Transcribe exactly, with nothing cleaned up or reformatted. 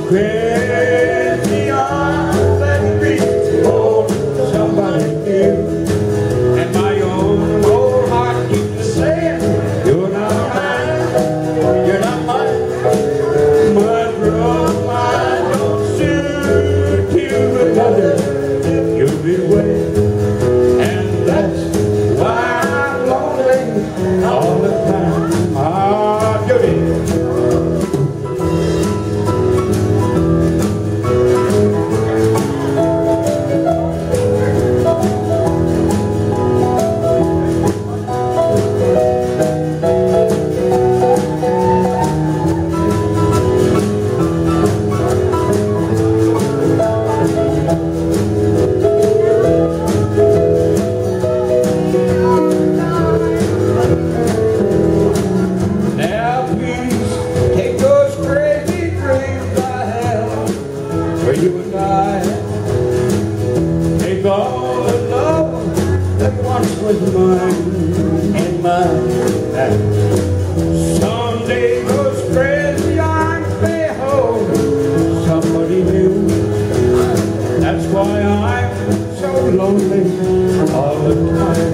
crazy arms that reach for somebody new. And my own old heart keeps saying, you're not mine, you're not mine. My brother, mine don't suit you, another you'll be away. And that's why I'm lonely all the time. Ah, Judy. You and I take all the love that once was mine and mine. And someday those crazy arms may hold somebody new. That's why I'm so lonely all the time.